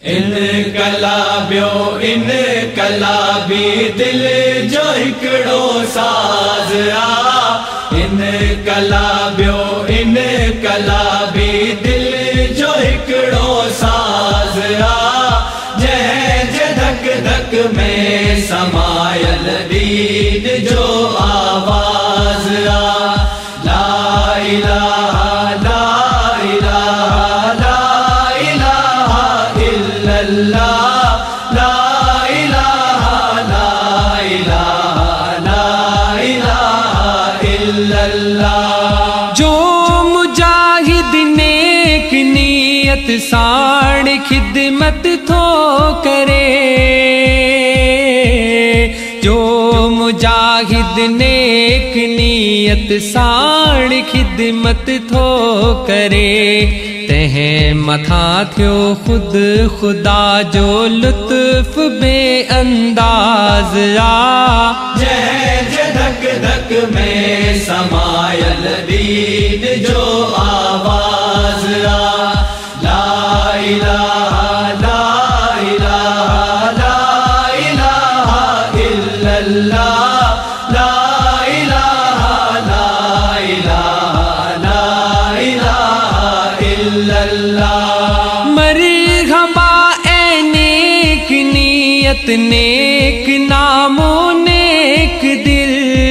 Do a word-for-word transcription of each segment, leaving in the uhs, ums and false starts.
इनकलाबियो इनकलाबी दिल जो हिकड़ो साज़ आ। इनकलाबियो इनकलाबी दिल जो हिकड़ो साज़ आ। जंहिं जे धक धक में समायल दीद जो आवाज़ आ। ला इलाहा ला इलाहा ला इलाहा इल्लल्लाह ला इलाहा ला इलाहा ला इलाहा इल्लल्लाह। जो मुजाहिद नेक नियत साण खिदमत थो करे, जो मुजाहिद नेक नियत साण खिदमत थो करे, तंहिं मथां थियो खुद खुदा जो लुत्फ बेअंदाज़ आ। जंहिं जे धक धक में समायल दीद जो आवाज़ आ। ला इलाहा ला इलाहा ला इलाहा इल्लल्लाह ला इलाहा ला इलाहा ला इलाहा इल्लल्लाह। मरहबा ए नेक नियत नेक नामो नेक दिल,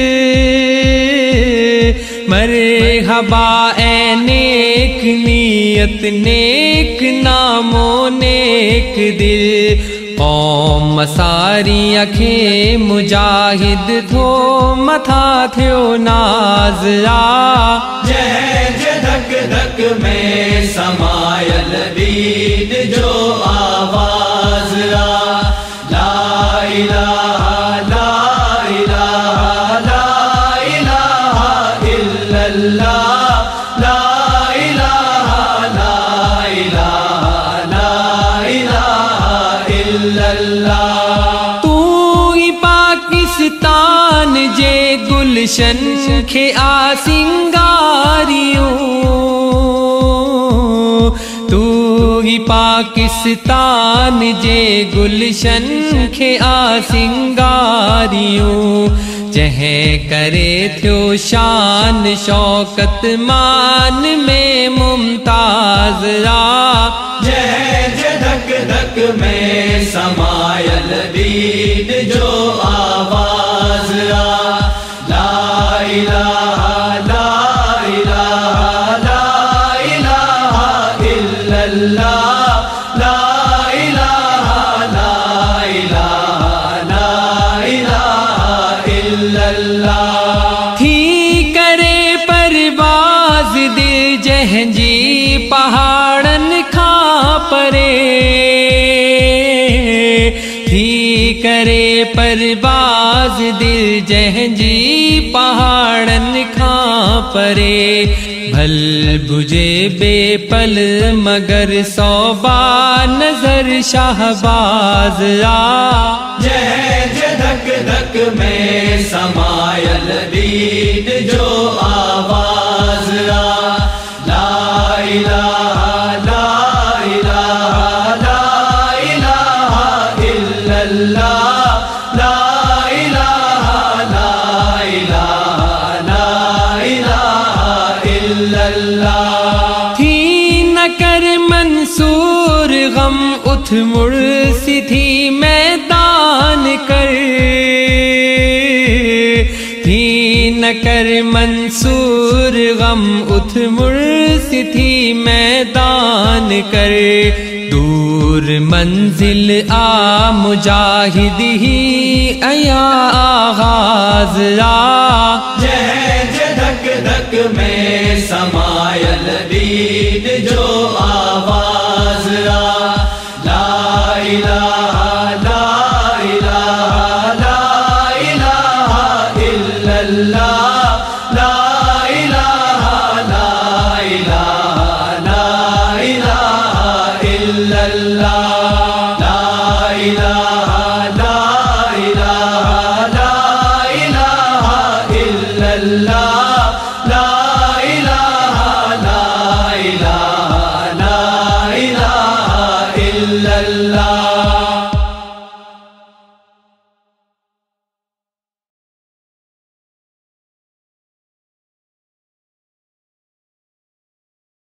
मरहबा ए नेक नियत नेक नामो नेक दिल। कौम सारी अखे मुजाहिद थो मथा थियो नाज़ आ। जंहिं जे धक धक में समायल दीद जो आवाज़ आ। ला इलाहा ला इलाहा ला इलाहा इल्लल्लाह ला इलाहा ला इलाहा ला इलाहा इल्लल्लाह। तू ही पाकिस्तान जे गुलशन खे आ सिंगारियो, तू ही पाकिस्तान जे गुलशन खे आ सिंगारियो। जंहिं करे थियो शान शौकत मान में मुमताज़ आ। जंहिं जे धक धक में समायल दीद जो आवाज़ आ। ला इलाहा ला इलाहा ला इलाहा इल्लल्लाह ला इलाहा ला इलाहा ला इलाहा इल्लल्लाह। थी करे परवाज़ दिल जंहिंजी पहाड़न खां परे, थी करे परवाज़ दिल जंहिंजी पहाड़न खां परे। भल बुझे बेपल मगर सौबा नजर शाहबाज आ। जंहिं जे धक धक में समायल दीद जो आवाज़ आ। ला इलाहा ला इलाहा ला इलाहा इल्लल्लाह ला इलाहा ला इलाहा ला इलाहा इल्लल्लाह। थी न कर मंसूर गम उठ मुड़ सी थी मैदान कर, थी न कर मंसूर गम उठ मुड़ सी थी मैदान कर। दूर मंजिल आ मुजाहिद ही अया आगाज़ आ। जंहिं जे धक धक में समायल दीद जो आवाज़ आ। ला इलाहा ला इलाहा ला इलाहा इल्लल्लाह ला इलाहा ला इलाहा ला इलाहा इल्लल्लाह ला इलाहा ला इलाहा ला इलाहा इल्लल्लाह ला इलाहा ला इलाहा ला इलाहा इल्लल्लाह। इल्लल्लाह